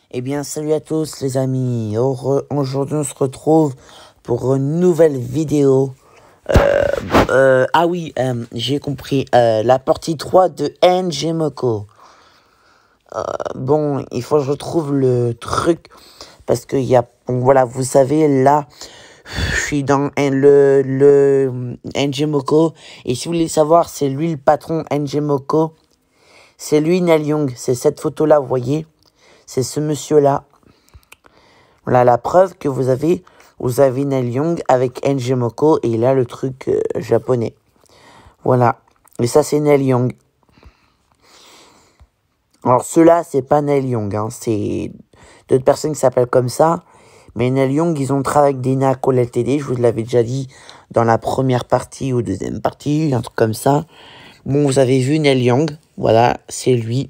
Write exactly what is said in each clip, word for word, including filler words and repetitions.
Eh bien, salut à tous les amis. Heureux- Aujourd'hui, on se retrouve pour une nouvelle vidéo. Euh, euh, ah oui, euh, j'ai compris. Euh, la partie trois de Njemoko. Euh, bon, il faut que je retrouve le truc. Parce que, y a, bon, voilà, vous savez, là, je suis dans le, le Njemoko. Et si vous voulez savoir, c'est lui le patron Njemoko. C'est lui Neil Young. C'est cette photo-là, vous voyez. C'est ce monsieur-là. Voilà la preuve que vous avez, vous avez Neil Young avec Njemoko et là le truc euh, japonais. Voilà. Et ça c'est Neil Young. Alors ceux-là c'est pas Neil Young, hein, c'est d'autres personnes qui s'appellent comme ça. Mais Neil Young ils ont travaillé avec Dana Cole L T D, je vous l'avais déjà dit dans la première partie ou deuxième partie, un truc comme ça. Bon vous avez vu Neil Young, voilà c'est lui.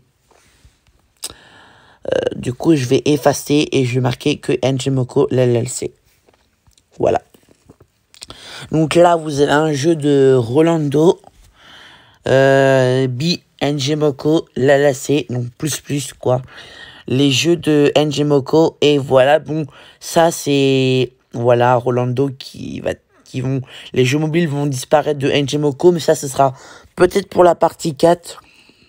Euh, du coup je vais effacer et je vais marquer que Njemoko L L C. Voilà. Donc là, vous avez un jeu de Rolando, euh, B, Njemoko, Lalase, donc plus plus quoi. Les jeux de Njemoko, et voilà, bon, ça c'est, voilà, Rolando qui va, qui vont, les jeux mobiles vont disparaître de Njemoko, mais ça ce sera peut-être pour la partie quatre.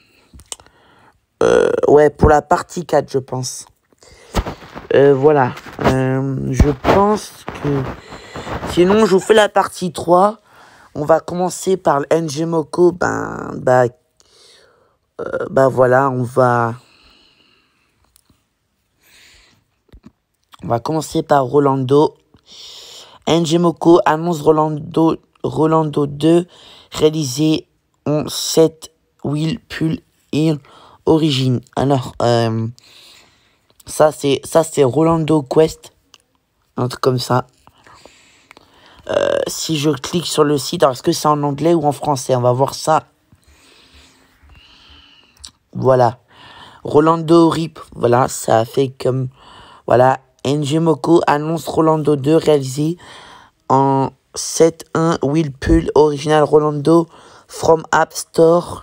Euh, ouais, pour la partie quatre, je pense. Euh, voilà, euh, je pense que... Sinon, je vous fais la partie trois. On va commencer par le Njemoko. Ben, bah, euh, bah voilà, on va... On va commencer par Rolando. Njemoko annonce Rolando, Rolando deux, réalisé en sept Will Pull in Origin. Alors, euh, ça c'est ça c'est Rolando Quest. Un truc comme ça. Euh, si je clique sur le site, alors est-ce que c'est en anglais ou en français? On va voir ça. Voilà. Rolando Rip. Voilà, ça a fait comme... Voilà. Njemoko annonce Rolando deux réalisé en sept un Whirlpool original Rolando from App Store.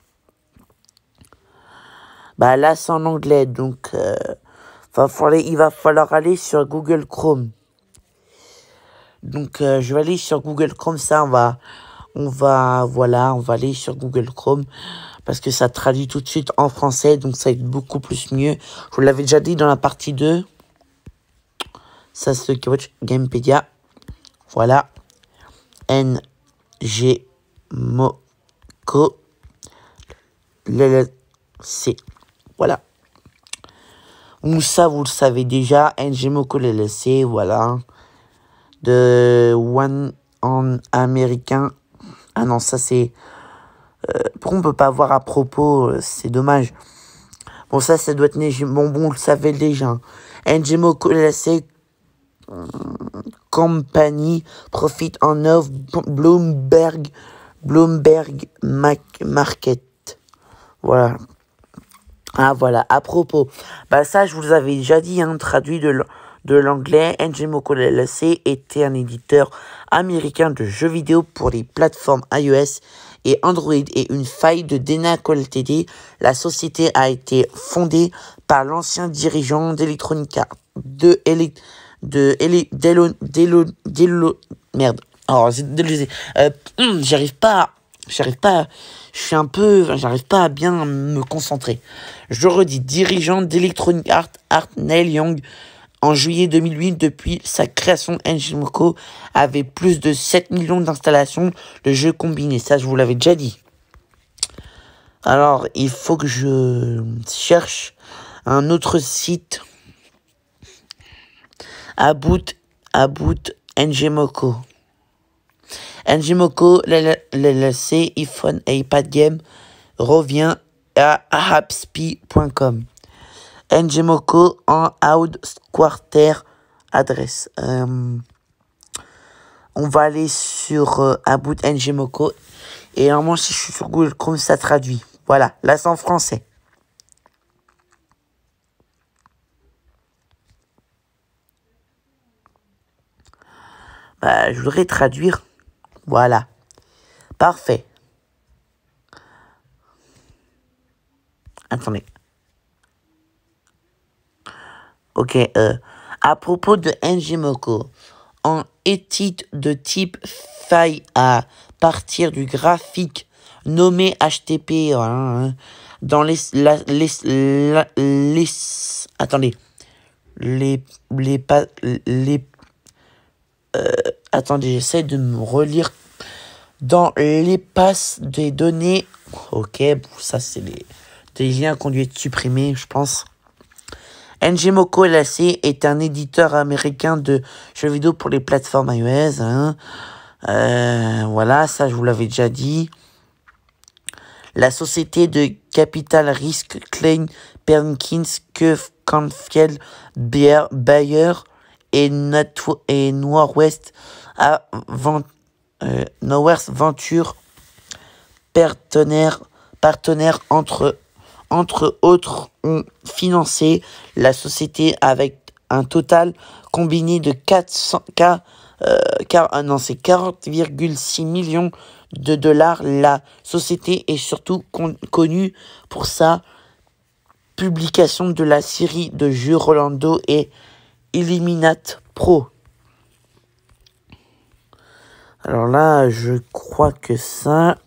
Bah là, c'est en anglais. Donc, euh, va falloir, il va falloir aller sur Google Chrome. Donc, euh, je vais aller sur Google Chrome. Ça, on va... On va, voilà, on va aller sur Google Chrome parce que ça traduit tout de suite en français, donc ça va être beaucoup plus mieux. Je vous l'avais déjà dit dans la partie deux. Ça, c'est le Watch Gamepedia. Voilà. N G M O C O L L C. Voilà. Ou ça, vous le savez déjà. Njemoko L L C. Voilà. De One en américain. Ah non, ça c'est... Euh, pourquoi on peut pas voir à propos? euh, C'est dommage. Bon, ça, ça doit être... Bon, bon, on le savait déjà. Njemoko L L C Company profite en offre Bloomberg, Bloomberg Market. Voilà. Ah, voilà. À propos. Bah, ça, je vous avais déjà dit, hein, traduit de de l'anglais. Njemoko L L C était un éditeur américain de jeux vidéo pour les plateformes iOS et Android et une faille de Dana Cole L T D. La société a été fondée par l'ancien dirigeant d'Electronic Arts, de Electronic de Eli, Delo, Delo, Delo, merde. Alors, euh, hum, j'arrive pas, j'arrive pas, je suis un peu, j'arrive pas à bien me concentrer. Je redis, dirigeant d'Electronic Arts, Art Neil Young, en juillet deux mille huit, depuis sa création, Njemoko avait plus de sept millions d'installations de jeux combinés. Ça, je vous l'avais déjà dit. Alors, il faut que je cherche un autre site. About, About, Njemoko. Njemoko, L L C, iPhone et iPad Game revient à appspi point com. Njemoko en Out Quarter adresse. Euh, on va aller sur euh, About Njemoko. Et normalement, si je suis sur Google Chrome, ça traduit. Voilà, là c'est en français. Bah, je voudrais traduire. Voilà. Parfait. Attendez. Ok, euh, à propos de Njimoko, en étude de type faille à partir du graphique nommé H T T P, hein, dans les, la, les, la, les, attendez, les, les, pas, les, euh, attendez, j'essaie de me relire dans les passes des données. Ok, bon, ça c'est les, des liens qu'on dû être supprimés, je pense. Njimoko L L C est un éditeur américain de jeux vidéo pour les plateformes iOS. Hein. Euh, voilà, ça je vous l'avais déjà dit. La société de capital risque Klein Perkins Keefe Canfield Bayer et, et Northwest euh, Northwest Venture partenaire, partenaire entre entre autres, ont financé la société avec un total combiné de quatre cents, euh, car, non, c'est quarante virgule six millions de dollars. La société est surtout con connue pour sa publication de la série de jeux Rolando et Illuminate Pro. Alors là, je crois que ça...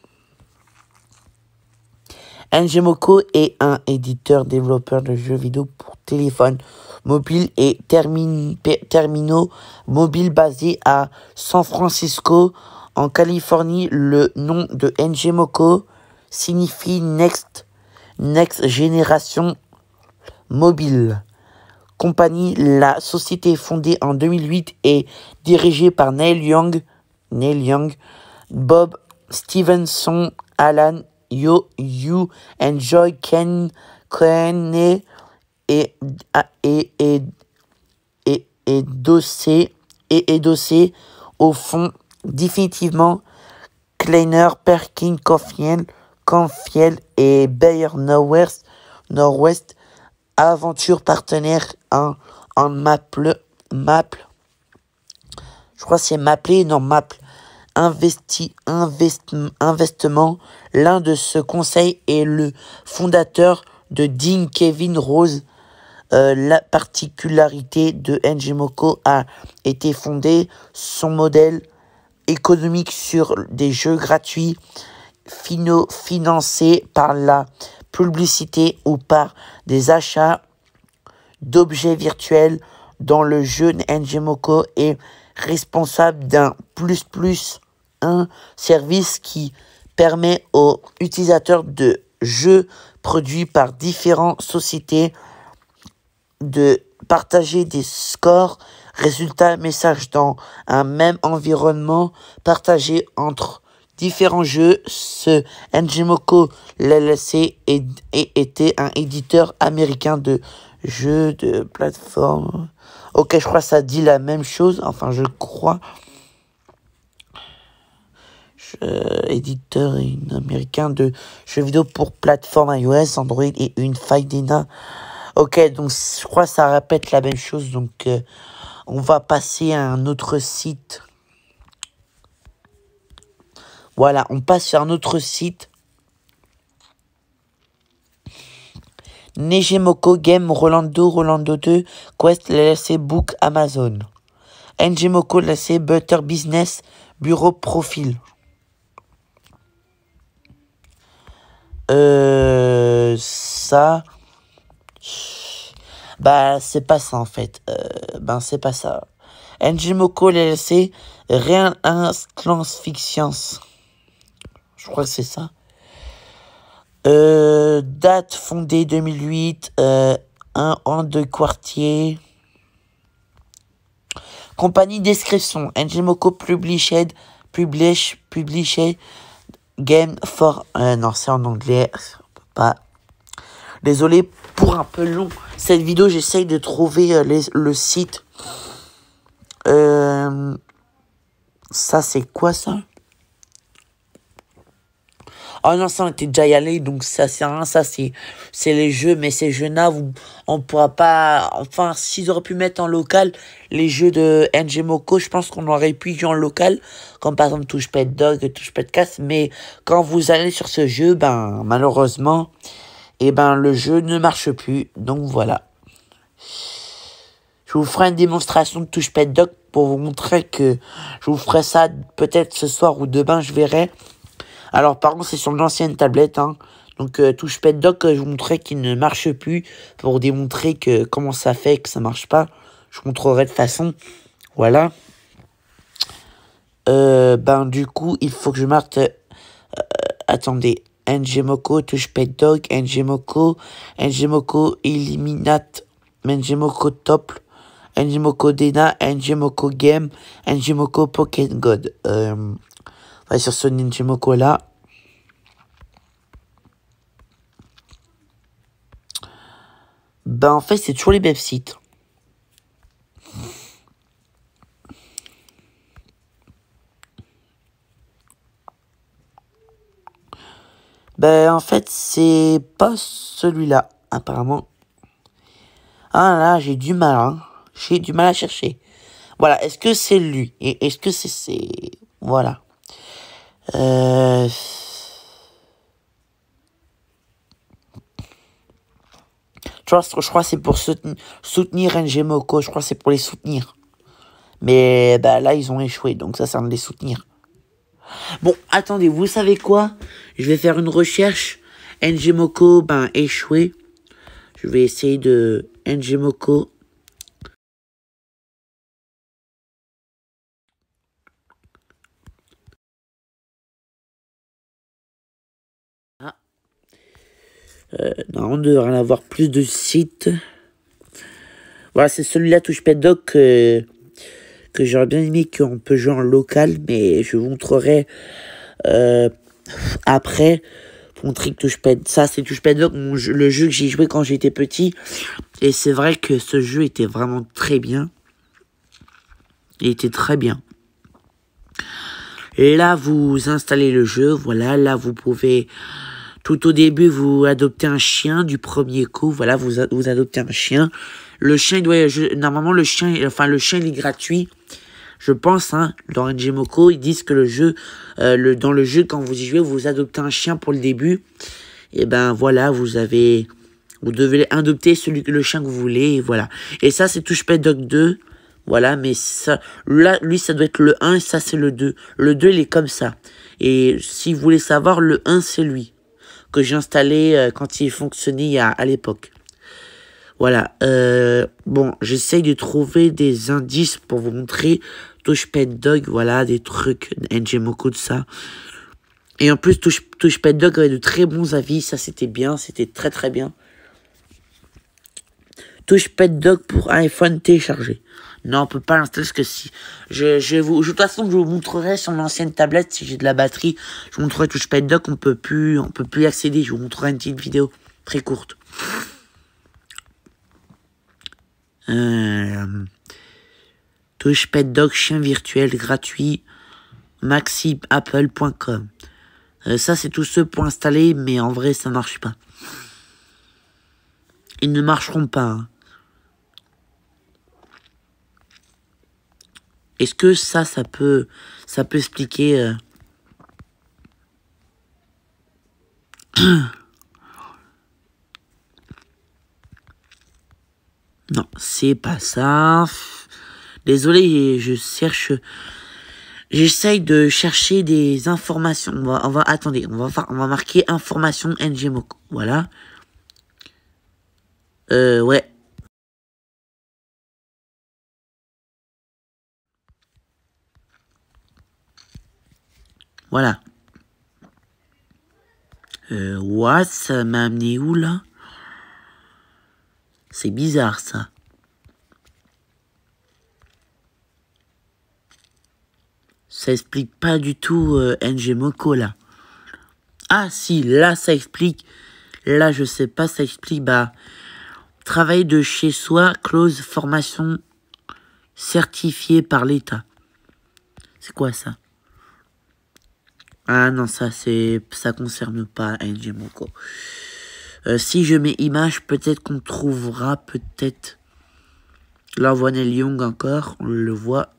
Njimoko est un éditeur développeur de jeux vidéo pour téléphone mobile et termin terminaux mobiles basé à San Francisco, en Californie. Le nom de Njimoko signifie Next, Next Génération Mobile. Compagnie, la société fondée en deux mille huit et dirigée par Neil Young, Neil Young, Bob Stevenson, Alan Yo, You, Enjoy, Ken, Ken et, et, et, et, et, et dossé, et, et dossé au fond définitivement Kleiner, Perkin, Confiel, Confiel et Bayer Northwest, Northwest aventure partenaire en, en Maple, Maple, je crois que c'est Maple, non Maple, Investi, invest, investissement. L'un de ce conseil est le fondateur de Dean Kevin Rose. Euh, la particularité de Njimoko a été fondée son modèle économique sur des jeux gratuits fino, financés par la publicité ou par des achats d'objets virtuels. Dans le jeu, Njimoko est responsable d'un plus plus un service qui permet aux utilisateurs de jeux produits par différentes sociétés de partager des scores, résultats, messages dans un même environnement partagé entre différents jeux. Ce Njimoko L L C est, est, était un éditeur américain de jeux de plateforme. Ok, je crois que ça dit la même chose. Enfin, je crois. Je, euh, éditeur américain de jeux vidéo pour plateforme iOS, Android et une faille d'E N A. Ok, donc je crois que ça répète la même chose. Donc, euh, on va passer à un autre site. Voilà, on passe sur un autre site. Njimoko Game, Rolando, Rolando deux, Quest, L L C, Book, Amazon. Njimoko L L C, Butter Business, Bureau Profil. Euh, ça... Bah, c'est pas ça, en fait. Euh, ben, c'est pas ça. Njimoko L L C, Rien Fiction. Je crois que c'est ça. Euh, date fondée deux mille huit, euh, un an de quartier. Compagnie description. Njimoko Published, Publish, Published, Game for... Euh, non, c'est en anglais. Pas... Désolé pour un peu long. Cette vidéo, j'essaye de trouver euh, les, le site. Euh, ça, c'est quoi, ça? Oh non, ça, on était déjà y allé, donc ça, c'est rien. Ça, c'est les jeux, mais ces jeux-là, on pourra pas... Enfin, s'ils auraient pu mettre en local les jeux de Njimoko, je pense qu'on aurait pu jouer en local, comme par exemple Touchpad Dog, Touchpad Cast, mais quand vous allez sur ce jeu, ben, malheureusement, eh ben, le jeu ne marche plus, donc voilà. je vous ferai une démonstration de touchpad dock pour vous montrer que je vous ferai ça peut-être ce soir ou demain, je verrai. Alors par contre, c'est sur l'ancienne tablette, hein. Donc euh, touchpad dock, euh, je vous montrerai qu'il ne marche plus pour démontrer que comment ça fait que ça marche pas. Je vous montrerai de façon, voilà. Euh, ben du coup, il faut que je marque. Euh, attendez. Ngmoko, touchpad dock, Ngmoko, Ngmoko Eliminate, Ngmoko Top, Ngmoko Dena, Ngmoko Game, Ngmoko Pocket God. Euh, on va sur ce Ngmoko là. Ben en fait, c'est toujours les mêmes sites. Ben en fait, c'est pas celui-là, apparemment. Ah là, j'ai du mal, hein. J'ai du mal à chercher. Voilà, est-ce que c'est lui? Et est-ce que c'est... c'est... Voilà. Euh... Tu vois, je crois que c'est pour soutenir, soutenir Ngmoko. Je crois que c'est pour les soutenir. Mais bah, là, ils ont échoué. Donc ça, ça va les soutenir. Bon, attendez, vous savez quoi? Je vais faire une recherche. Ngmoko, ben, échoué. Je vais essayer de... Ngmoko. Ah. Euh, non, on devrait en avoir plus de sites. Voilà, c'est celui-là, touchpad dock, euh, que j'aurais bien aimé qu'on peut jouer en local, mais je vous montrerai euh, après. Pour montrer que touchpad, ça c'est touchpad dock, mon jeu, le jeu que j'ai joué quand j'étais petit. Et c'est vrai que ce jeu était vraiment très bien. Il était très bien. Et là, vous installez le jeu, voilà, là vous pouvez... Tout au début, vous adoptez un chien du premier coup. Voilà, vous, vous adoptez un chien. Le chien, il doit, je, normalement, le chien, enfin, le chien, il est gratuit. Je pense, hein, dans Ngmoko, ils disent que le jeu, euh, le, dans le jeu, quand vous y jouez, vous adoptez un chien pour le début. Et ben, voilà, vous avez, vous devez adopter celui, le chien que vous voulez, et voilà. Et ça, c'est touchpad dock deux. Voilà, mais ça, là, lui, ça doit être le un, et ça, c'est le deux. Le deux, il est comme ça. Et si vous voulez savoir, le un, c'est lui que j'ai installé euh, quand il fonctionnait à, à l'époque. Voilà. Euh, bon, j'essaye de trouver des indices pour vous montrer. Touchpad dock, voilà, des trucs. Ngmoko, de ça. Et en plus, touch, touchpad dock avait de très bons avis. Ça, c'était bien. C'était très, très bien. Touchpad dock pour iPhone téléchargé. Non, on peut pas l'installer parce que si... Je, je vous, de toute façon, je vous montrerai sur l'ancienne tablette si j'ai de la batterie. Je vous montrerai touchpad dock, on peut plus, on peut plus y accéder. Je vous montrerai une petite vidéo très courte. Euh, touchpad dock, chien virtuel gratuit, maxi apple point com. Euh, ça, c'est tous ceux pour installer, mais en vrai, ça marche pas. Ils ne marcheront pas, hein. Est-ce que ça, ça peut, ça peut expliquer... Euh... Non, c'est pas ça. Désolé, je cherche... J'essaye de chercher des informations. On va, on va attendez, on va, on va marquer information Ngmoko. Voilà. Euh, ouais. Voilà. Euh, what? Ça m'a amené où, là? C'est bizarre, ça. Ça explique pas du tout euh, Ngmoko, là. Ah, si, là, ça explique. Là, je sais pas, ça explique, bah... Travail de chez soi, clause formation certifiée par l'État. C'est quoi, ça? Ah non, ça c'est ça concerne pas Ngmoko. Euh, si je mets image, peut-être qu'on trouvera, peut-être. Là, on voit Neil Young encore, on le voit.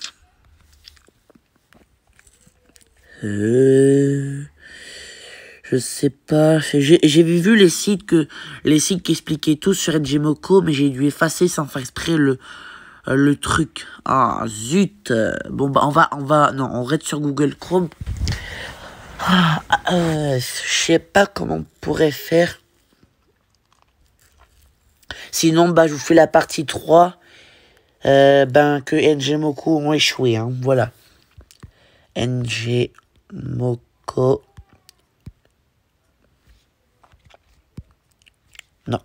Euh... Je Je sais pas. J'ai j'ai vu les sites que les sites qui expliquaient tout sur Edgemoko, mais j'ai dû effacer sans faire exprès le euh, le truc. Ah zut. Bon bah on va on va non on reste sur Google Chrome. Ah, euh, je sais pas comment on pourrait faire. Sinon bah je vous fais la partie trois. Euh, ben que Edgemoko ont échoué. Hein, voilà. Edgemoko. Non.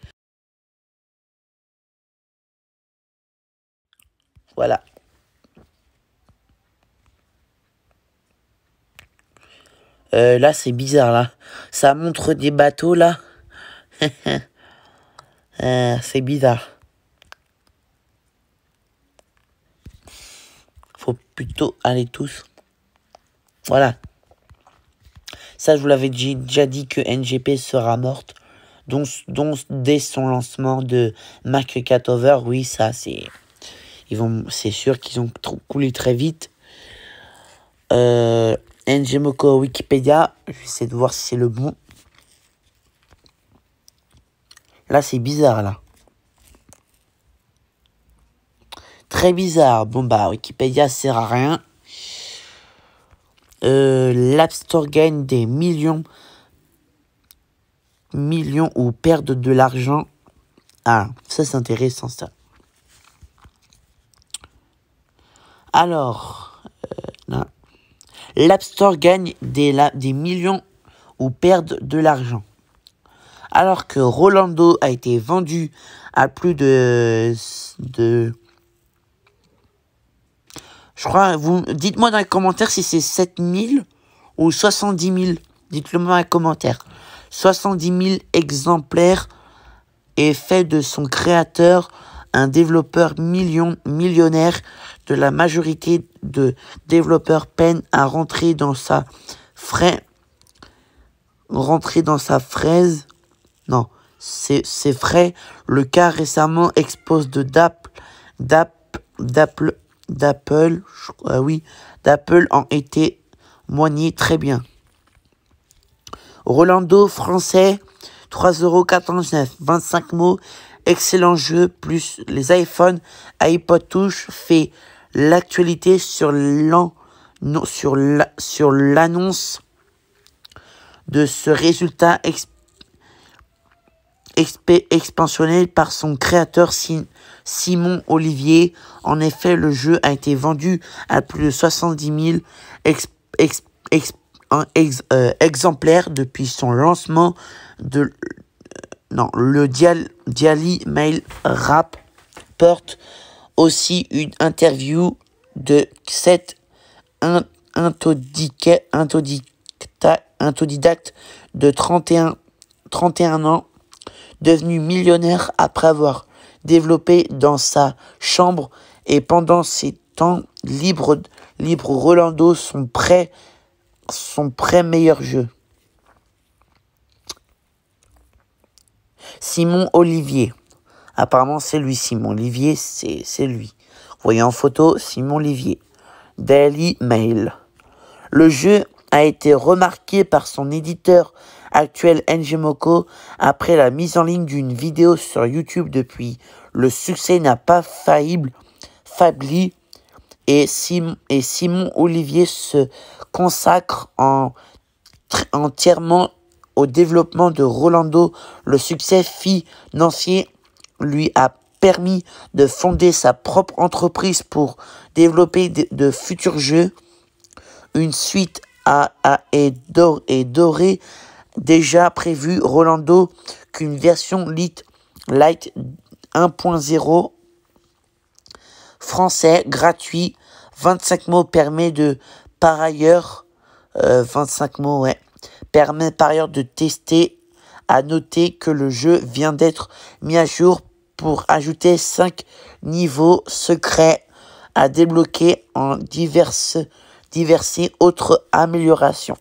Voilà. Euh, là, c'est bizarre, là. Ça montre des bateaux, là. euh, c'est bizarre. Faut plutôt aller tous. Voilà. Ça, je vous l'avais déjà dit que N G P sera morte. Donc, donc dès son lancement de Mark Catover, oui, ça, c'est... Ils vont, c'est sûr qu'ils ont coulé très vite. Euh, Edgemoko Wikipédia. Je vais essayer de voir si c'est le bon. Là, c'est bizarre, là. Très bizarre. Bon, bah, Wikipédia sert à rien. Euh, L'App Store gagne des millions. Millions ou perdent de l'argent. Ah, ça, c'est intéressant, ça. Alors, euh, l'App Store gagne des, la, des millions ou perdent de l'argent. Alors que Rolando a été vendu à plus de... de je crois, vous dites-moi dans les commentaires si c'est sept mille ou soixante-dix mille. Dites-le moi dans les commentaires. soixante-dix mille exemplaires et fait de son créateur un développeur million, millionnaire. De la majorité de développeurs peinent à rentrer dans sa fraise. Rentrer dans sa fraise. Non, c'est frais. Le cas récemment expose de d'Apple, d'Apple, d'Apple, euh, oui, d'Apple ont été moignés très bien. Rolando français, trois euros quatre-vingt-dix-neuf, vingt-cinq mots, excellent jeu, plus les iPhones, iPod Touch fait l'actualité sur l'an, non, sur la, sur l'annonce de ce résultat exp expansionné par son créateur Simon Olivier. En effet, le jeu a été vendu à plus de soixante-dix mille ex ex ex ex euh, exemplaires depuis son lancement. De, euh, non, le Dial Daily Mail rapporte aussi une interview de sept autodidactes de trente et un, trente et un ans, devenu millionnaire après avoir développé dans sa chambre et pendant ses temps libres, libre Rolando son prêt, son prêt meilleur jeu. Simon Olivier. Apparemment, c'est lui, Simon Olivier, c'est lui. Vous voyez en photo, Simon Olivier. Daily Mail. Le jeu a été remarqué par son éditeur actuel Edgemoko après la mise en ligne d'une vidéo sur YouTube. Depuis, le succès n'a pas failli, faibli et, Sim, et Simon Olivier se consacre en, entièrement au développement de Rolando. Le succès financier lui a permis de fonder sa propre entreprise pour développer de, de futurs jeux. Une suite a, a, est, dor, est dorée déjà prévue. Rolando qu'une version Lite Light un point zéro français gratuit vingt-cinq mots permet de par ailleurs euh, vingt-cinq mots ouais permet par ailleurs de tester. À noter que le jeu vient d'être mis à jour pour ajouter cinq niveaux secrets à débloquer en diverses diverses autres améliorations.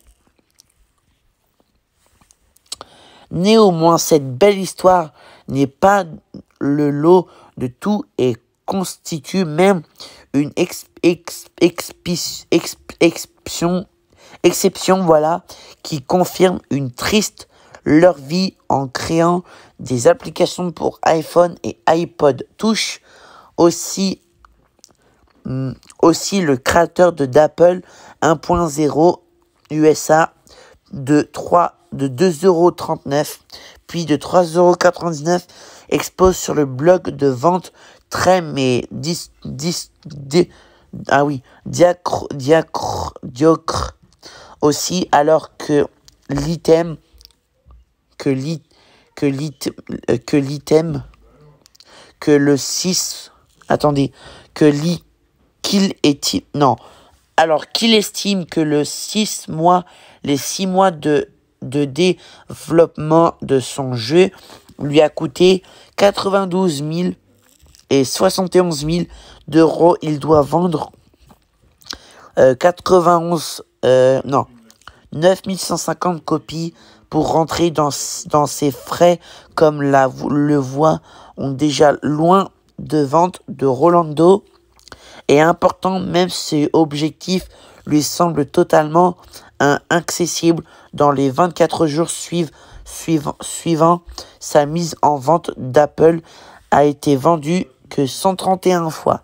Néanmoins, cette belle histoire n'est pas le lot de tout et constitue même une ex, ex, expi, ex, exception, exception, voilà, qui confirme une triste leur vie en créant des applications pour iPhone et iPod Touch. Aussi, hum, aussi le créateur de d'Apple un point zéro U S A de trois de deux euros trente-neuf puis de trois euros quatre-vingt-dix-neuf expose sur le blog de vente très mais dis, dis, dis, ah oui diacre, diacre, diocre aussi, alors que l'item que l'i, que l'item que l'item que le six attendez que li, qu'il est non alors qu'il estime que le six mois les six mois de de développement de son jeu lui a coûté quatre-vingt-douze mille et soixante et onze mille d'euros. Il doit vendre euh, quatre-vingt-onze euh, non neuf mille cent cinquante copies pour rentrer dans dans ses frais, comme la le voit ont déjà loin de vente de Rolando est important, même si objectif lui semble totalement un, accessible dans les vingt-quatre jours suivants. Suivant, suivant sa mise en vente, d'Apple a été vendu que cent trente et un fois.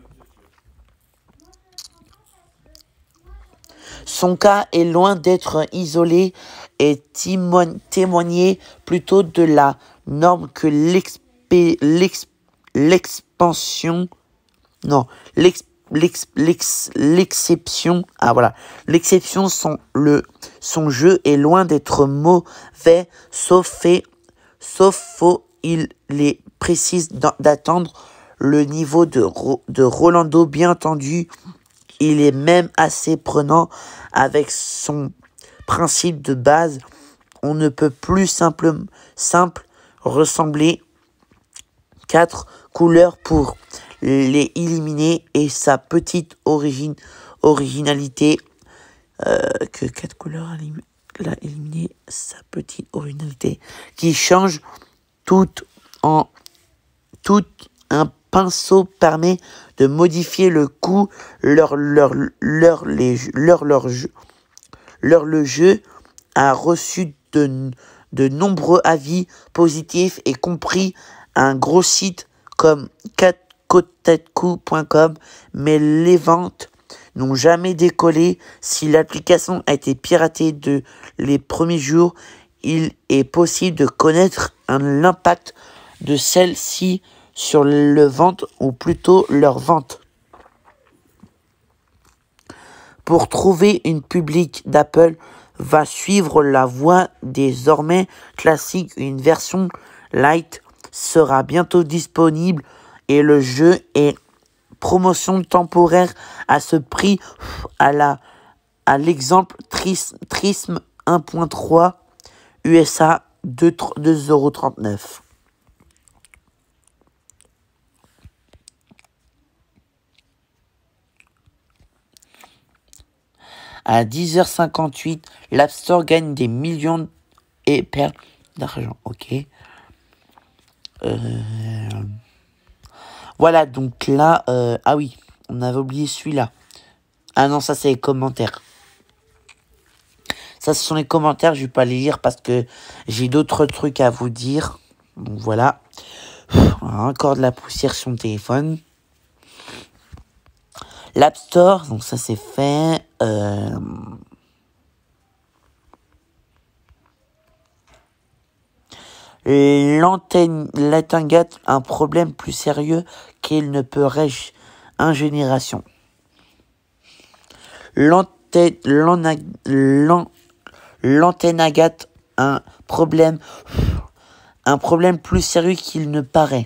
Son cas est loin d'être isolé et témoigné plutôt de la norme que l'expansion non l'ex, l'ex, l'ex, l'exception ah voilà l'exception son le son jeu est loin d'être mauvais, sauf fait sauf faux il est précise d'attendre le niveau de de Rolando. Bien entendu, il est même assez prenant avec son principe de base. On ne peut plus simple simple ressembler quatre couleurs pour les éliminer, et sa petite origine originalité euh, que quatre couleurs l'a éliminé sa petite originalité qui change tout en tout un pinceau permet de modifier le coup leur leur leur les leur leur jeu leur le jeu a reçu de de nombreux avis positifs, y compris un gros site comme kotaku point com, mais les ventes n'ont jamais décollé. Si l'application a été piratée de les premiers jours, il est possible de connaître l'impact de celle-ci sur le vente, ou plutôt leur vente. Pour trouver une public, d'Apple va suivre la voie désormais classique. Une version light sera bientôt disponible et le jeu est promotion temporaire à ce prix, à la à l'exemple Tris, Trism un point trois U S A deux euros trente-neuf. À dix heures cinquante-huit, l'App Store gagne des millions et perd d'argent. Ok. Euh... Voilà, donc là... Euh... Ah oui, on avait oublié celui-là. Ah non, ça c'est les commentaires. Ça, ce sont les commentaires. Je vais pas les lire parce que j'ai d'autres trucs à vous dire. Donc voilà. Encore de la poussière sur mon téléphone. L'App Store, donc ça c'est fait. Euh... L'antenne, l'Atingat, un problème plus sérieux qu'il ne peut régler une génération. L'antenne, l'antenne Agathe, un problème, un problème plus sérieux qu'il ne paraît.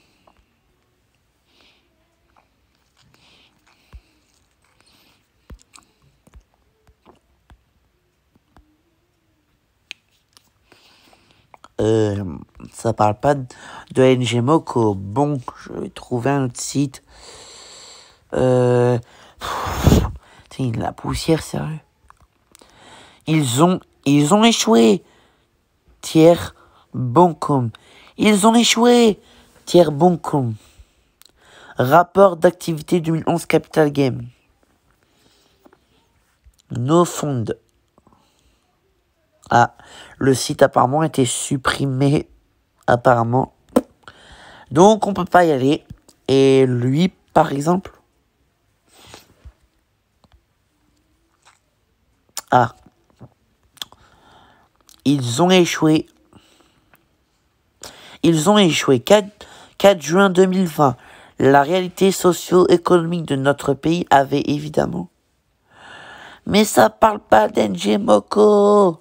Euh, ça parle pas de, de N G Moko. Bon, je vais trouver un autre site. Euh, pff, la poussière, sérieux. Ils ont, ils ont échoué. Tiers Boncom. Ils ont échoué. Tiers Boncom. Rapport d'activité deux mille onze Capital Game. No fond. Ah, le site apparemment a été supprimé. Apparemment. Donc on peut pas y aller. Et lui, par exemple. Ah. Ils ont échoué. Ils ont échoué. quatre juin deux mille vingt. La réalité socio-économique de notre pays avait évidemment... Mais ça parle pas d'Njemoko.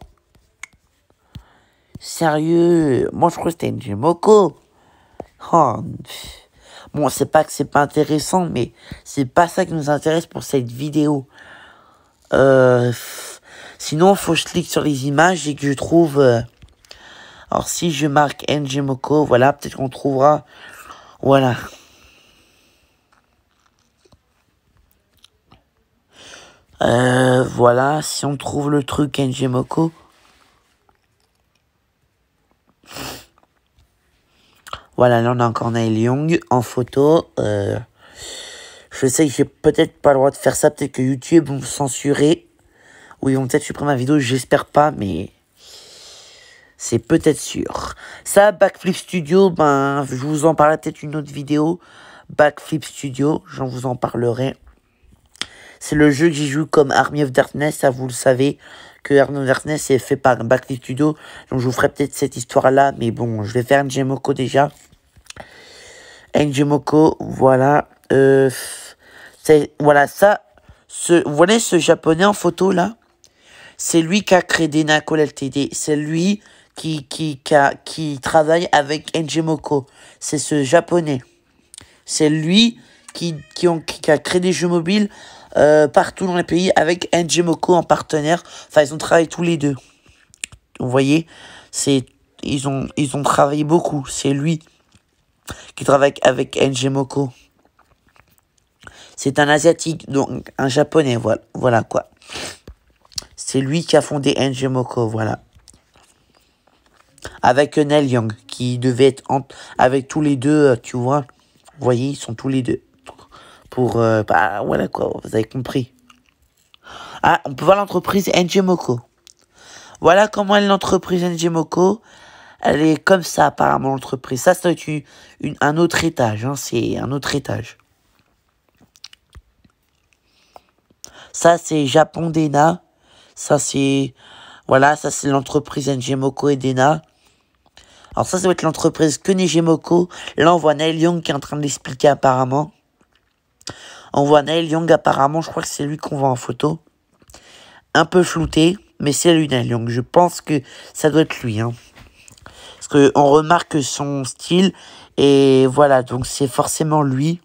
Sérieux. Moi, je crois que c'était Njemoko. Oh. Bon, c'est pas que c'est pas intéressant, mais c'est pas ça qui nous intéresse pour cette vidéo. Euh... Sinon, faut que je clique sur les images et que je trouve... Euh... Alors, si je marque Njemoko, voilà, peut-être qu'on trouvera... Voilà. Euh, voilà, si on trouve le truc Njemoko. Voilà, là on a encore Neil Young en photo. Euh, je sais que j'ai peut-être pas le droit de faire ça. Peut-être que YouTube vont me censurer. Ou ils vont peut-être supprimer ma vidéo, j'espère pas, mais... C'est peut-être sûr. Ça, Backflip Studio, ben, je vous en parlerai peut-être une autre vidéo. Backflip Studio, j'en vous en parlerai. C'est le jeu que j'y joue comme Army of Darkness, ça vous le savez. Que Army of Darkness est fait par Backflip Studio. Donc je vous ferai peut-être cette histoire-là, mais bon, je vais faire Njemoko déjà. Njemoko, voilà. Euh, c'est, voilà, ça. Ce, vous voyez ce japonais en photo, là? C'est lui qui a créé Denako L T D. C'est lui qui, qui, qui, a, qui travaille avec Njemoko. C'est ce japonais. C'est lui qui, qui, ont, qui a créé des jeux mobiles euh, partout dans les pays avec Njemoko en partenaire. Enfin, ils ont travaillé tous les deux. Vous voyez, c'est ils ont, ils ont travaillé beaucoup. C'est lui qui travaille avec Njemoko. C'est un asiatique, donc un japonais, voilà, voilà quoi. C'est lui qui a fondé Njemoko, voilà. Avec Neil Young, qui devait être en, avec tous les deux, tu vois. Vous voyez, ils sont tous les deux. Pour, euh, bah, voilà quoi, vous avez compris. Ah, on peut voir l'entreprise Njemoko. Voilà comment est l'entreprise Njemoko. Elle est comme ça, apparemment, l'entreprise. Ça, c'est une, une, un autre étage, hein, c'est un autre étage. Ça, c'est Japon Dena. Ça, c'est... Voilà, ça, c'est l'entreprise Njemoko et Dena. Alors ça, ça va être l'entreprise que Njemoko. Là, on voit Neil Young qui est en train de l'expliquer apparemment. On voit Neil Young apparemment, je crois que c'est lui qu'on voit en photo. Un peu flouté, mais c'est lui Neil Young. Je pense que ça doit être lui. Hein. Parce qu'on remarque son style. Et voilà, donc c'est forcément lui.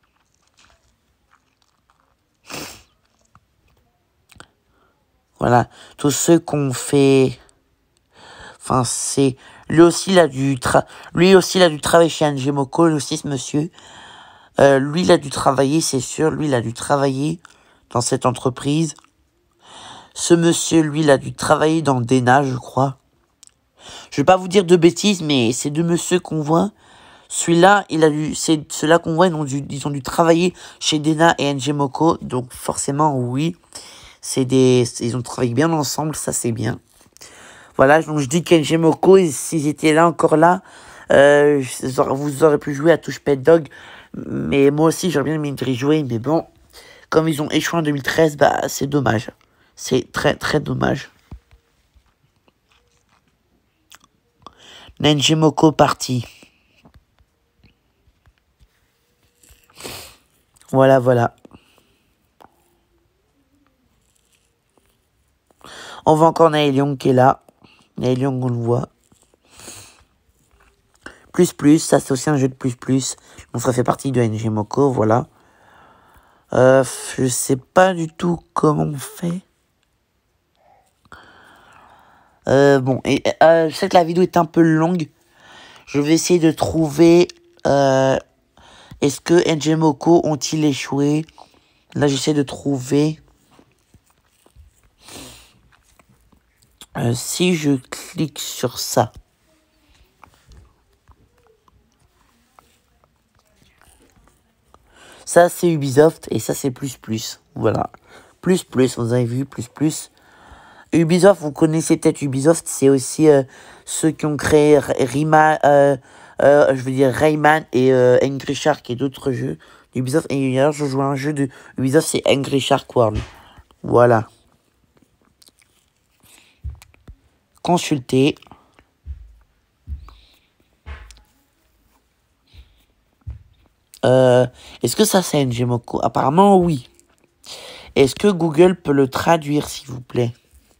Voilà, tous ceux qu'on fait... Enfin, c'est... Lui aussi, il a dû, tra... lui aussi, il a dû travailler chez Njemoko, lui aussi, ce monsieur. Euh, lui, il a dû travailler, c'est sûr. Lui, il a dû travailler dans cette entreprise. Ce monsieur, lui, il a dû travailler dans Dena, je crois. Je vais pas vous dire de bêtises, mais ces deux messieurs qu'on voit, celui-là, il a dû... C'est ceux-là qu'on voit, ils ont, dû... ils ont dû travailler chez Dena et Njemoko. Donc, forcément, oui. C'est des... Ils ont travaillé bien ensemble, ça, c'est bien. Voilà, donc je dis qu'Njemoko, s'ils étaient là, encore là, euh, vous aurez pu jouer à Touche Pet Dog. Mais moi aussi, j'aurais bien aimé y jouer. Mais bon, comme ils ont échoué en deux mille treize, bah, c'est dommage. C'est très, très dommage. Njemoko parti. Voilà, voilà. On voit encore Neil Young qui est là. Neil Young, on le voit. Plus plus, ça c'est aussi un jeu de plus plus. Donc ça fait partie de Njemoko, voilà. Euh, je sais pas du tout comment on fait. Euh, bon, et, euh, je sais que la vidéo est un peu longue. Je vais essayer de trouver... Euh, Est-ce que Njemoko ont-ils échoué? Là, j'essaie de trouver... Euh, si je clique sur ça... Ça, c'est Ubisoft et ça, c'est plus plus. Voilà. plus plus, vous avez vu, plus plus. Ubisoft, vous connaissez peut-être Ubisoft, c'est aussi euh, ceux qui ont créé Rima, euh, euh, je veux dire Rayman et euh, Angry Shark et d'autres jeux d'Ubisoft. Et hier, je joue à un jeu de Ubisoft, c'est Angry Shark World. Voilà. Consultez. Euh, Est-ce que ça c'est Njemoko? Apparemment oui. Est-ce que Google peut le traduire s'il vous plaît?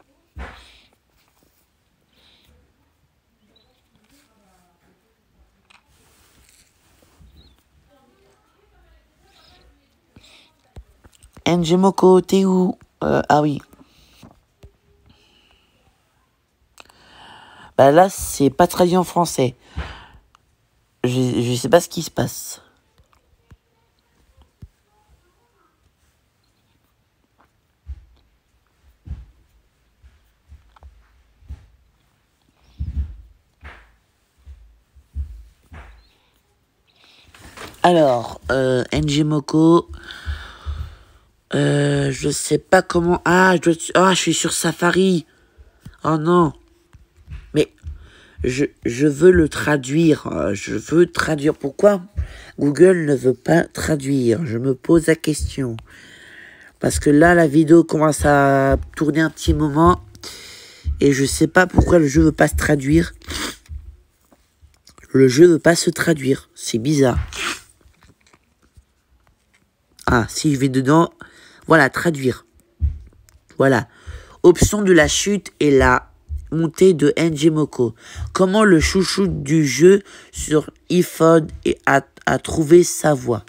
Njemoko, t'es où? euh, Ah oui. Bah là c'est pas traduit en français. Je, je sais pas ce qui se passe. Alors, euh, Njemoko, euh, je sais pas comment... Ah, je dois... Ah, je suis sur Safari. Oh non. Mais, je, je veux le traduire. Je veux traduire. Pourquoi Google ne veut pas traduire? Je me pose la question. Parce que là, la vidéo commence à tourner un petit moment. Et je sais pas pourquoi le jeu veut pas se traduire. Le jeu veut pas se traduire. C'est bizarre. Ah, si je vais dedans, voilà, traduire. Voilà. Option de la chute et la montée de Njemoko. Comment le chouchou du jeu sur iPhone a, a trouvé sa voie.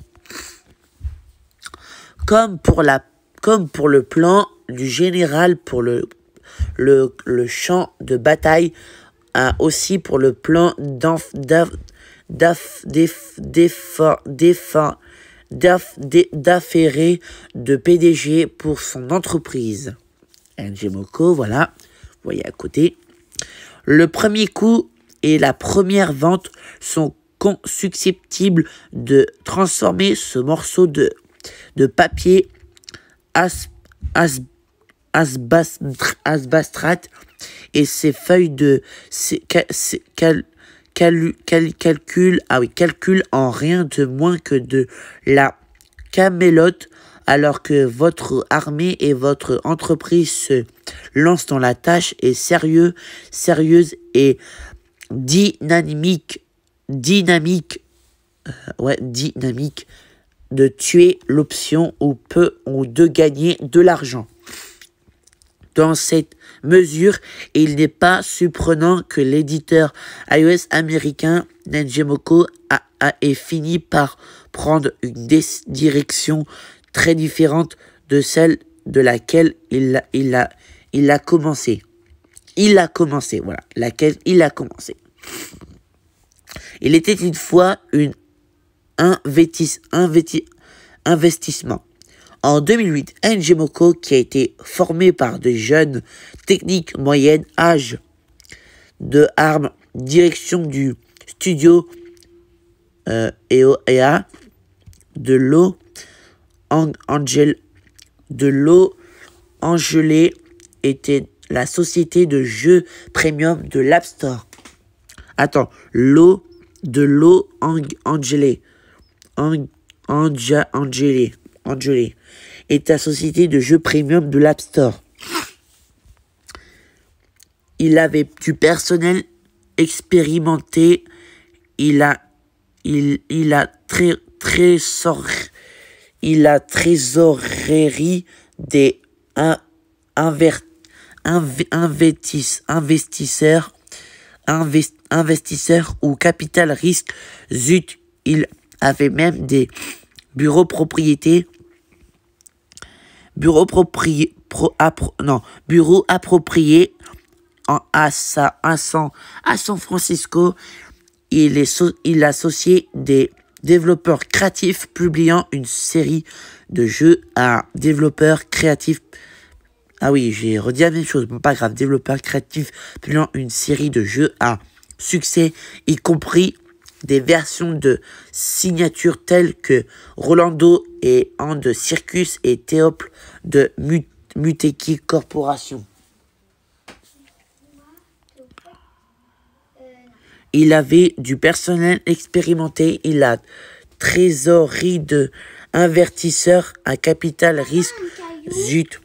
Comme pour, la, comme pour le plan du général pour le, le, le champ de bataille, hein, aussi pour le plan d'enf, d'af, d'af, d'eff, d'effort, d'effort, d'affairer de P D G pour son entreprise. Njemoko, voilà, vous voyez à côté. Le premier coup et la première vente sont susceptibles de transformer ce morceau de, de papier as, as, asbast, asbastrate et ses feuilles de cal, cal, cal, cal, calcul, ah oui, calcul en rien de moins que de la camélote, alors que votre armée et votre entreprise se lancent dans la tâche est sérieux, sérieuse et dynamique, dynamique, euh, ouais, dynamique de tuer l'option ou peu ou de gagner de l'argent. Dans cette mesure, il n'est pas surprenant que l'éditeur iOS américain Njemoko a, a, ait fini par prendre une direction très différente de celle de laquelle il a, il a, il a commencé. Il a commencé, voilà, laquelle il a commencé. Il était une fois une investis, investis, investissement. En deux mille huit, Njemoko, qui a été formé par des jeunes techniques moyen âge de armes, direction du studio euh, E A de l'eau Angel, de l'eau Angelé était la société de jeux premium de l'App Store. Attends, l'eau de l'eau Angelé, Ang, Anja, Angelé, Angelé est la société de jeux premium de l'App Store. Il avait du personnel expérimenté. Il a, il, il a très, très sort. Il a trésorerie des in, inver, inv, investis, investisseurs, invest, investisseurs ou capital risque. Zut, il avait même des bureaux propriétés, bureaux propriés, pro, appro, non, bureaux appropriés en, à, sa, à, San, à San Francisco. Il est so, il a associé des développeurs créatifs publiant une série de jeux à développeurs créatifs. Ah oui, j'ai redit la même chose, bon, pas grave. Développeurs créatifs publiant une série de jeux à succès, y compris des versions de signature telles que Rolando et And Circus et Théople de Mut Muteki Corporation. Il avait du personnel expérimenté. Il a trésorerie de investisseurs à capital risque. Zut.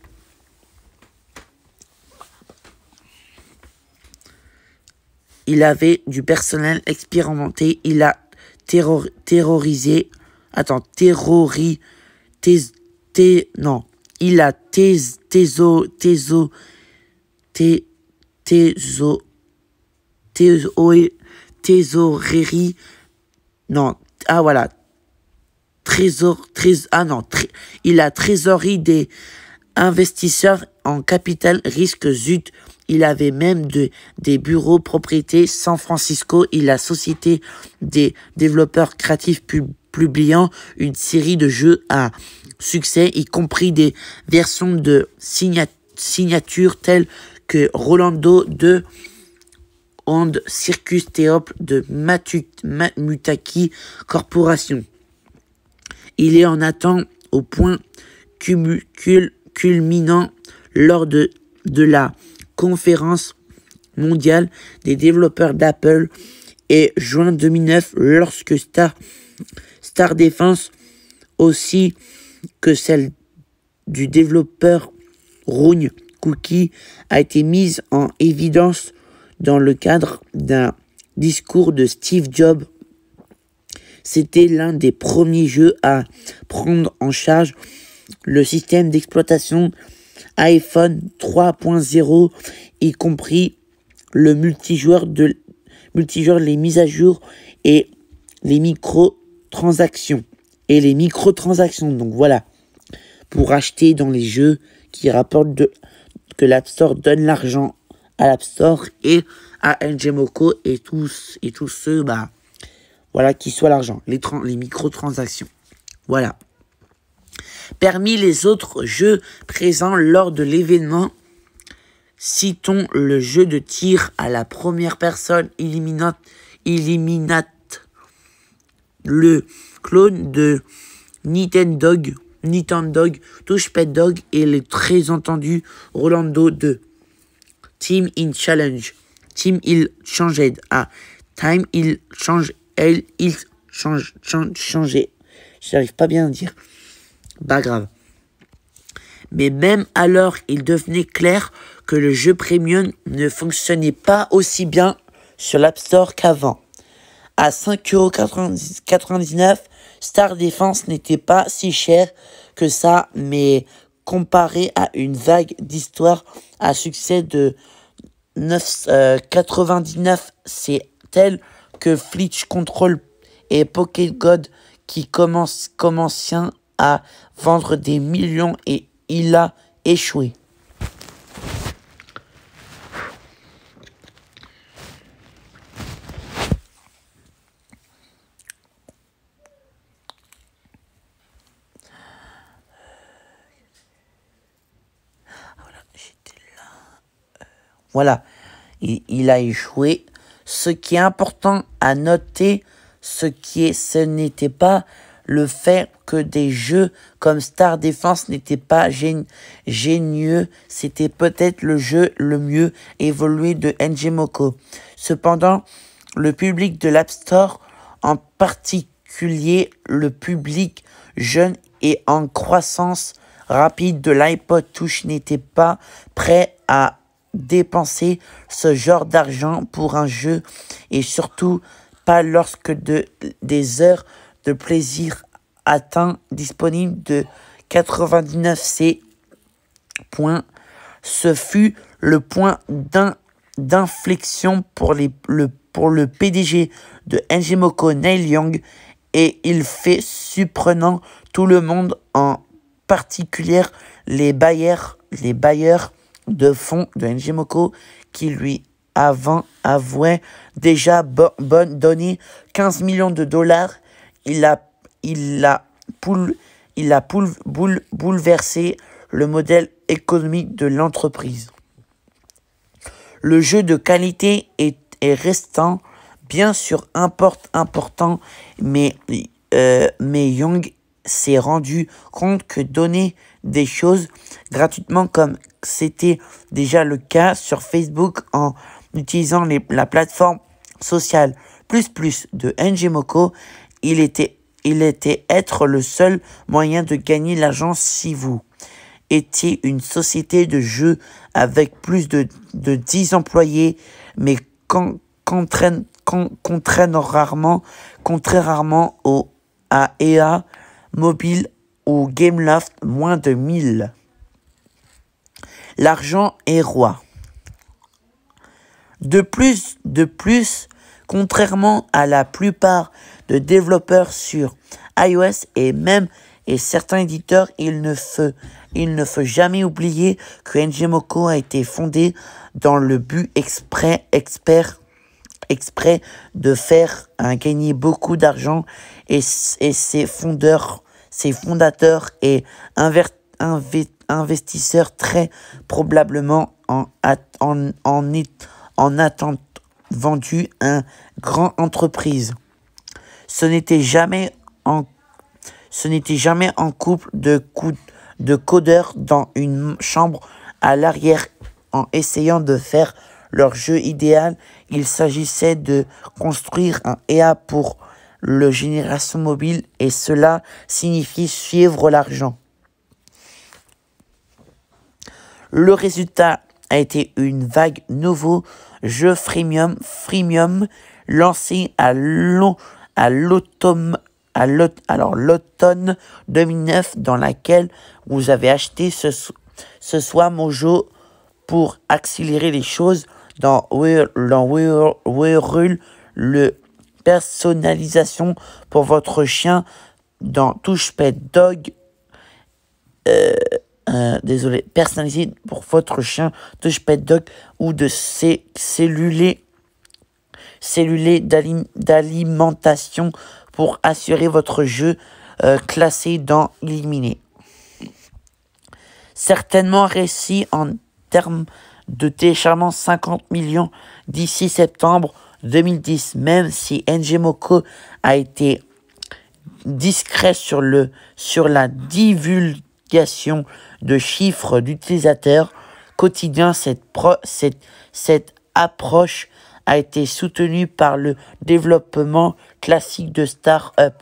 Il avait du personnel expérimenté. Il a terror, terrorisé. Attends, terrori. Tés, té, non. Il a tés, téso, téso, té, téso, téso, trésorerie. Non. Ah, voilà. Trésor, trésor, ah non. Tré, il a trésorerie des investisseurs en capital risque. Zut. Il avait même de, des bureaux propriétés San Francisco. Il a société des développeurs créatifs pub, publiant une série de jeux à succès, y compris des versions de signa, signature telles que Rolando deux and Circus Theop de Matu, Muteki Corporation. Il est en attente au point cul, cul, culminant lors de, de la conférence mondiale des développeurs d'Apple et juin deux mille neuf lorsque Star, Star Defense aussi que celle du développeur Roon Cookie a été mise en évidence dans le cadre d'un discours de Steve Jobs. C'était l'un des premiers jeux à prendre en charge le système d'exploitation iPhone trois point zéro, y compris le multijoueur, de, multijoueur, les mises à jour et les microtransactions. Et les microtransactions, donc voilà, pour acheter dans les jeux qui rapportent de, que l'App Store donne l'argent à l'App Store et à Njemoko et tous, et tous ceux, bah, voilà, qui soient l'argent, les, les microtransactions. Voilà. Parmi les autres jeux présents lors de l'événement, citons le jeu de tir à la première personne Eliminate, Eliminate le clone de Nintendo, Nintendo, Touchpad Dog et le très entendu Rolando deux. Team in Challenge. Team il changed à Time il change, elle il change, change, changer. J'arrive pas bien à dire. Pas grave. Mais même alors, il devenait clair que le jeu premium ne fonctionnait pas aussi bien sur l'App Store qu'avant. À cinq euros quatre-vingt-dix-neuf, Star Defense n'était pas si cher que ça, mais comparé à une vague d'histoire à succès de neuf euros quatre-vingt-dix-neuf, c'est tel que Fletch Control et Pocket God qui commencent, commencent à vendre des millions et il a échoué. Voilà, j'étais là. Voilà, il, il a échoué. Ce qui est important à noter, ce qui est, ce n'était pas le fait que des jeux comme Star Defense n'étaient pas gén génieux, c'était peut-être le jeu le mieux évolué de Njemoko. Cependant, le public de l'App Store, en particulier le public jeune et en croissance rapide de l'iPod Touch, n'était pas prêt à dépenser ce genre d'argent pour un jeu et surtout pas lorsque de, des heures de plaisir atteint disponible de quatre-vingt-dix-neuf C. Point. Ce fut le point d'inflexion pour, les, le, pour le P D G de Njemoko, Neil Young, et il fait surprenant tout le monde, en particulier les bailleurs, les bailleurs de fonds de Njemoko qui lui avant avouait déjà bon, bon, donné quinze millions de dollars. Il a, il a, poule, il a poule, boule, bouleversé le modèle économique de l'entreprise. Le jeu de qualité est, est restant, bien sûr import, important, mais, euh, mais Young s'est rendu compte que donner des choses gratuitement comme c'était déjà le cas sur Facebook en utilisant les, la plateforme sociale plus plus de Njimoko. Il était, il était être le seul moyen de gagner l'argent si vous étiez une société de jeux avec plus de, de dix employés, mais con, contraignent, con, contraignent rarement, contrairement au, à E A Mobile ou Gameloft, moins de mille. L'argent est roi. De plus, de plus, contrairement à la plupart de développeurs sur iOS et même et certains éditeurs, il ne faut, il ne faut jamais oublier que Njimoko a été fondé dans le but exprès, expert, exprès de faire hein, gagner beaucoup d'argent et, et ses fondeurs, ses fondateurs et inver, inv, investisseurs très probablement en, en, en, en attente vendu une grande entreprise. Ce n'était jamais en Ce n'était jamais en couple de, coup, de codeurs dans une chambre à l'arrière en essayant de faire leur jeu idéal. Il s'agissait de construire un E A pour la génération mobile et cela signifie suivre l'argent. Le résultat a été une vague nouveau jeu freemium, freemium lancé à l'automne à l'automne à l'automne deux mille neuf dans laquelle vous avez acheté ce, ce soit Mojo pour accélérer les choses dans Whirl, le personnalisation pour votre chien dans Touchpad Dog. Euh, euh, désolé, personnalisé pour votre chien Touchpad Dog ou de ces cellulés cellulés d'alimentation pour assurer votre jeu euh, classé dans éliminé. Certainement réussi en termes de téléchargement cinquante millions d'ici septembre deux mille dix, même si Njimoko a été discret sur, le, sur la divulgation de chiffres d'utilisateurs quotidiens, cette, pro, cette, cette approche a été soutenue par le développement classique de start-up.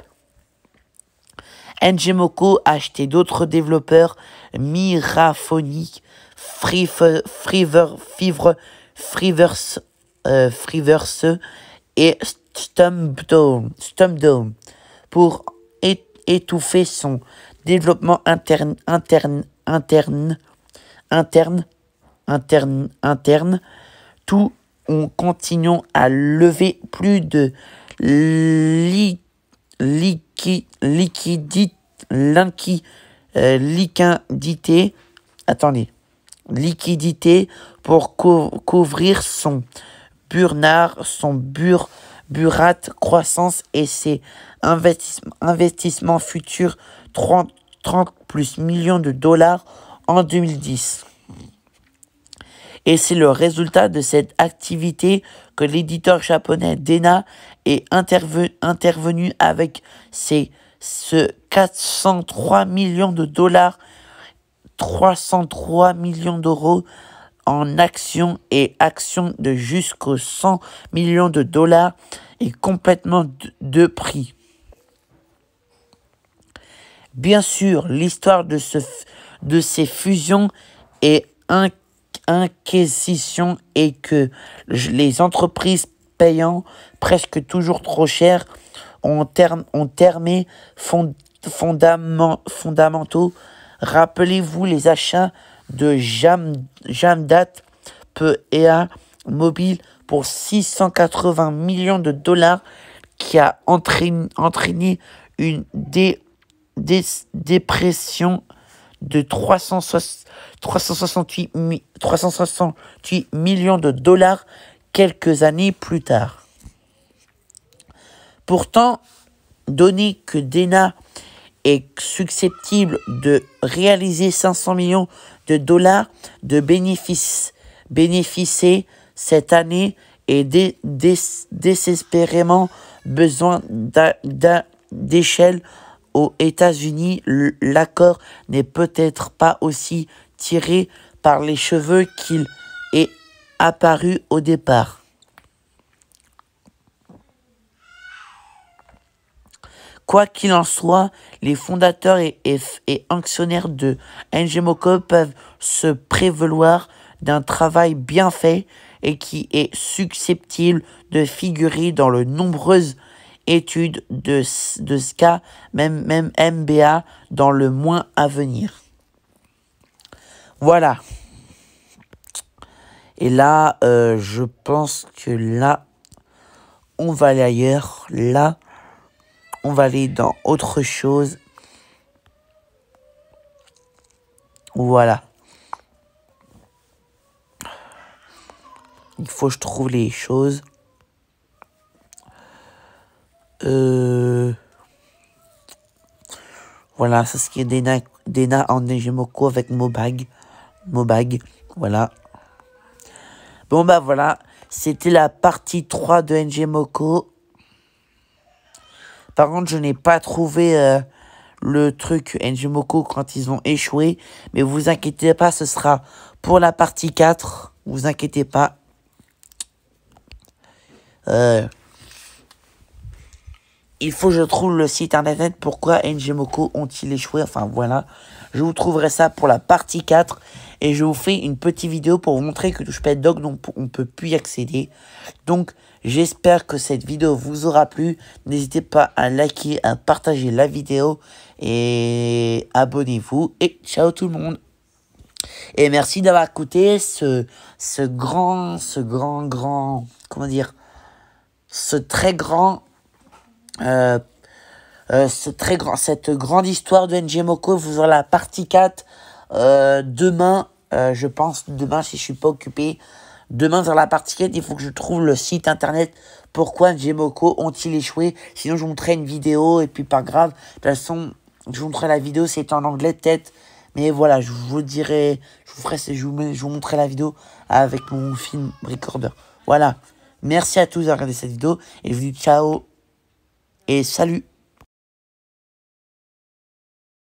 Njimoko a acheté d'autres développeurs, Miraphonic, Freeverse, Freeverse, euh, Freeverse et Stumpdome, Stumpdome pour étouffer son développement interne, interne, interne, interne, interne, interne, tout en continuant à lever plus de li, liqui, liquidité, liqui, euh, liquidité, attendez, liquidité pour co couvrir son burnard, son bur, burat croissance et ses investissements, investissements futurs trente, trente plus millions de dollars en deux mille dix. Et c'est le résultat de cette activité que l'éditeur japonais Dena est intervenu, intervenu avec ses ce quatre cent trois millions de dollars, trois cent trois millions d'euros en actions et actions de jusqu'aux cent millions de dollars et complètement de, de prix. Bien sûr, l'histoire de, ce, de ces fusions est un inquisition et que les entreprises payant presque toujours trop cher ont, term, ont termé fond, fondament, fondamentaux. Rappelez-vous les achats de Jam, Jamdat P E A Mobile pour six cent quatre-vingts millions de dollars qui a entraîné, entraîné une dé, dé, dépression de trois cent soixante-huit millions de dollars quelques années plus tard. Pourtant, donné que Dena est susceptible de réaliser cinq cents millions de dollars de bénéfices, bénéficier cette année et dé, dé, désespérément besoin d'échelle aux États-Unis, l'accord n'est peut-être pas aussi tiré par les cheveux qu'il est apparu au départ. Quoi qu'il en soit, les fondateurs et, et, et actionnaires de Njmoko peuvent se prévaloir d'un travail bien fait et qui est susceptible de figurer dans de nombreuses études de, de ce cas, même, même M B A, dans le mois à venir. Voilà. Et là, euh, je pense que là, on va aller ailleurs. Là, on va aller dans autre chose. Voilà. Il faut que je trouve les choses. Euh... Voilà, c'est ce qui est Dena, Dena en Njmoko avec Mobag. Mobag, voilà. Bon bah voilà, c'était la partie trois de Njmoko. Par contre, je n'ai pas trouvé euh, le truc Njmoko quand ils ont échoué. Mais vous inquiétez pas, ce sera pour la partie quatre. Vous inquiétez pas. Euh, il faut que je trouve le site internet. Pourquoi Njmoko ont-ils échoué? Enfin voilà. Je vous trouverai ça pour la partie quatre. Et je vous fais une petite vidéo pour vous montrer que Touchpad Dog, on ne peut plus y accéder. Donc, j'espère que cette vidéo vous aura plu. N'hésitez pas à liker, à partager la vidéo. Et abonnez-vous. Et ciao tout le monde. Et merci d'avoir écouté ce, ce grand, ce grand, grand, comment dire, ce très grand, euh, euh, ce très grand, cette grande histoire de Njmoko. Vous aurez la partie quatre euh, demain. Euh, je pense demain si je suis pas occupé. Demain vers la partie quatre, il faut que je trouve le site internet. Pourquoi Njmoko ont-ils échoué? Sinon je vous montrerai une vidéo et puis pas grave. De toute façon, je vous montrerai la vidéo, c'est en anglais peut-être. Mais voilà, je vous dirai, je vous ferai, je vous, je vous montrerai la vidéo avec mon film recorder. Voilà. Merci à tous d'avoir regardé cette vidéo et je vous dis ciao et salut.